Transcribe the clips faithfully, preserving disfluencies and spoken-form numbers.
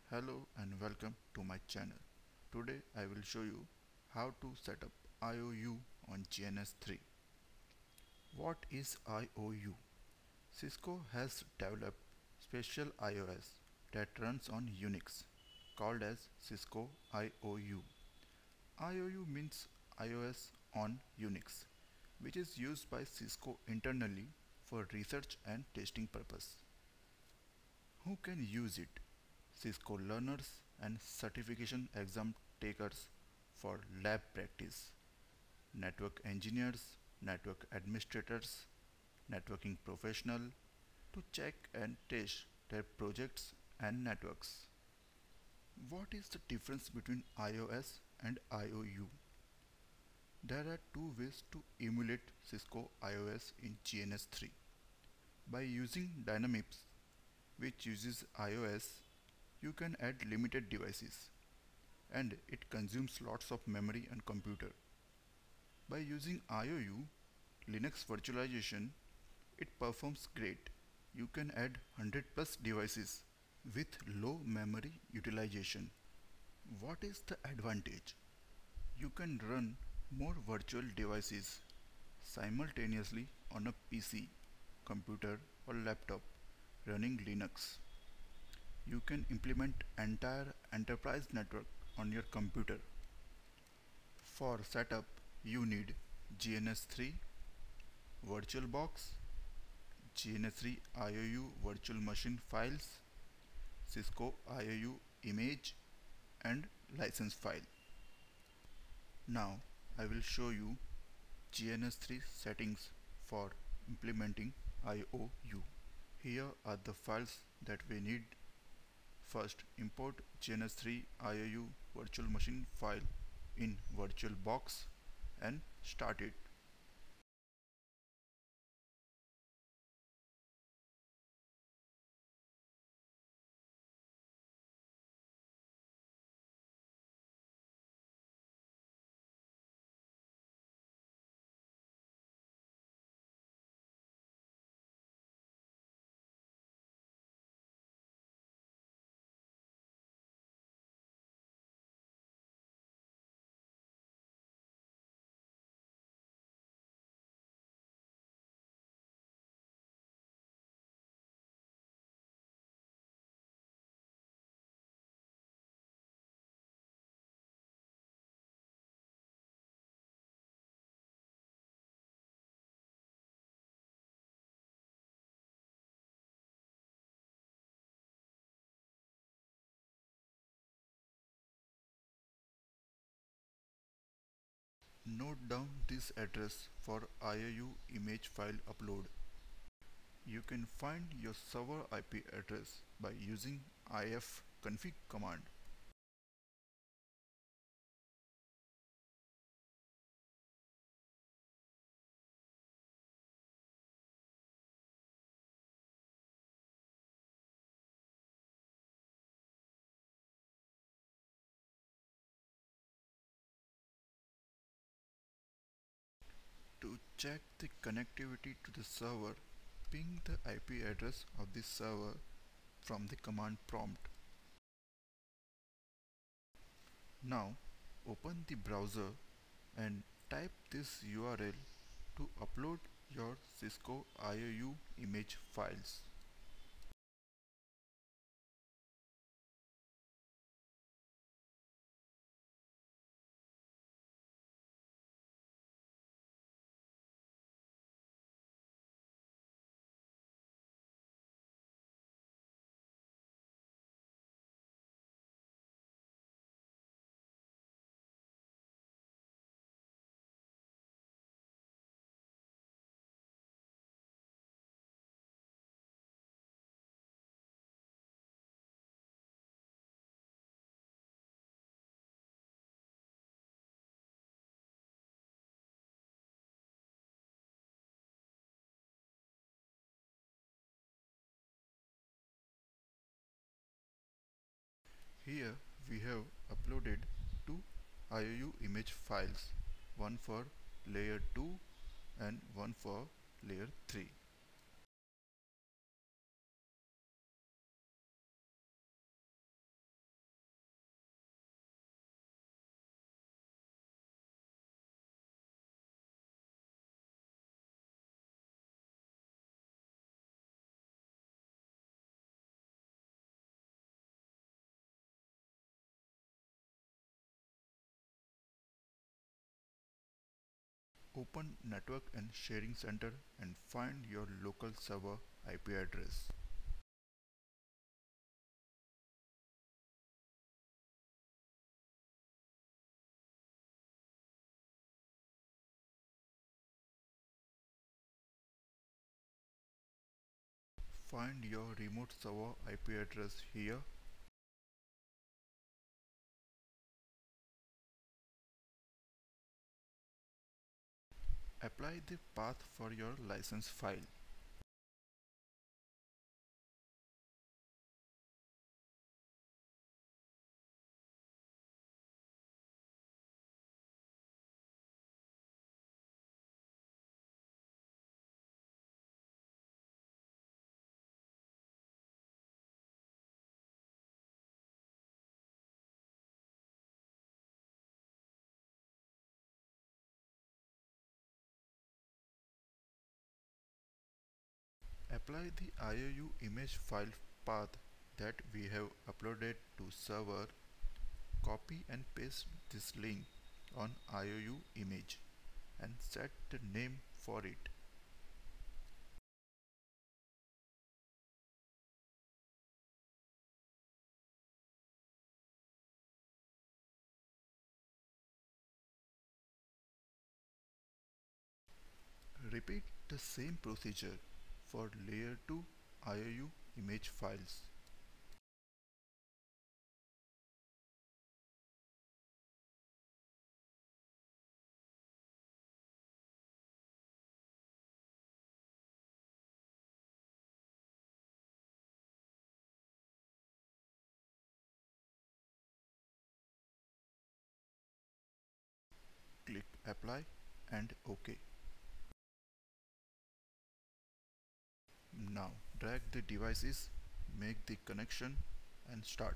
Hello and welcome to my channel. Today I will show you how to set up I O U on G N S three. What is I O U? Cisco has developed special iOS that runs on Unix called as Cisco I O U. I O U means iOS on Unix, which is used by Cisco internally for research and testing purpose. Who can use it? Cisco Learners and certification exam takers for lab practice, network engineers, network administrators, networking professional to check and test their projects and networks. What is the difference between iOS and I O U? There are two ways to emulate Cisco iOS in G N S three. By using Dynamips, which uses iOS, you can add limited devices and it consumes lots of memory and computer. By using I O U, Linux virtualization, it performs great. You can add one hundred plus devices with low memory utilization. What is the advantage? You can run more virtual devices simultaneously on a P C, computer or laptop running Linux. You can implement entire enterprise network on your computer. For setup, you need G N S three, VirtualBox, G N S three I O U virtual machine files, Cisco I O U image and license file. Now I will show you G N S three settings for implementing I O U. Here are the files that we need. First, import G N S three I O U virtual machine file in VirtualBox and start it. Note down this address for I O U image file upload. You can find your server I P address by using ifconfig command. To check the connectivity to the server, ping the I P address of the server from the command prompt. Now open the browser and type this U R L to upload your Cisco I O U image files. Here we have uploaded two I O U image files, one for layer two and one for layer three. Open Network and Sharing Center and find your local server I P address. Find your remote server I P address here. Apply the path for your license file. Apply the I O U image file path that we have uploaded to server. Copy and paste this link on I O U image and set the name for it. Repeat the same procedure for layer two I O U image files. Click apply and OK. Now drag the devices, make the connection and start.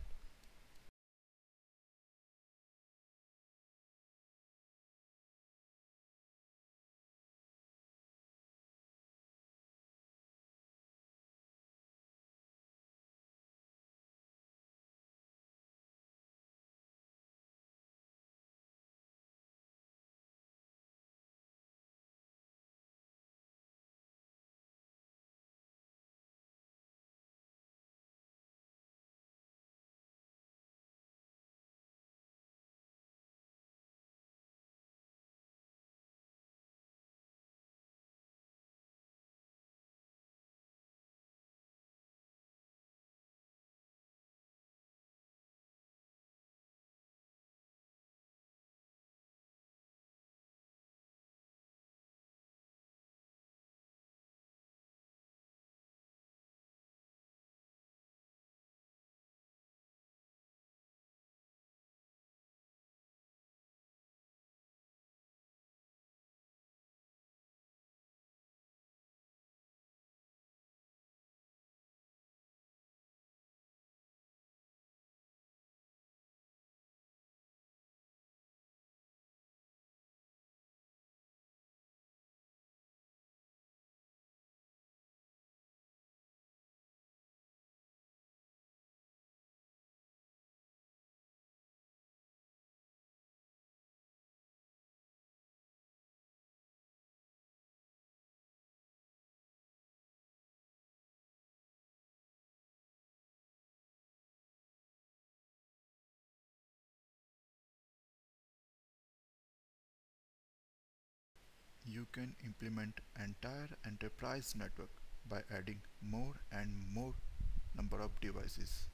You can implement entire enterprise network by adding more and more number of devices.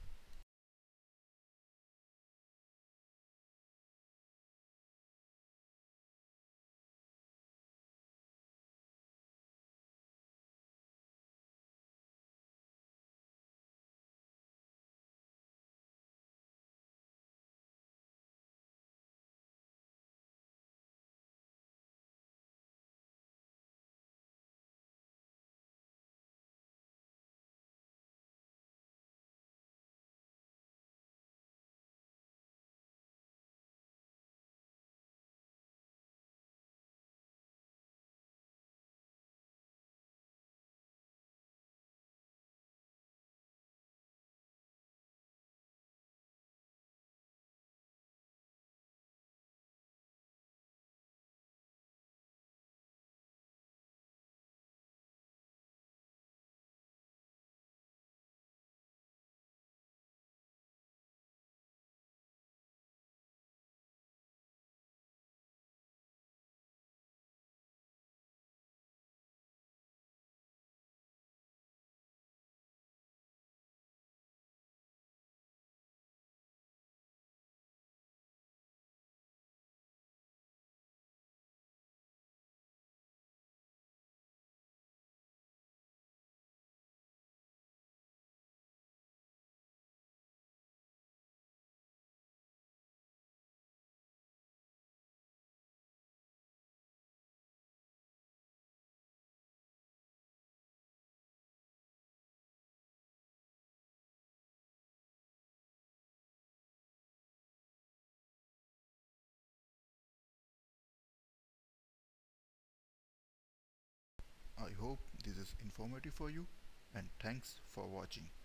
this is informative for you, and thanks for watching.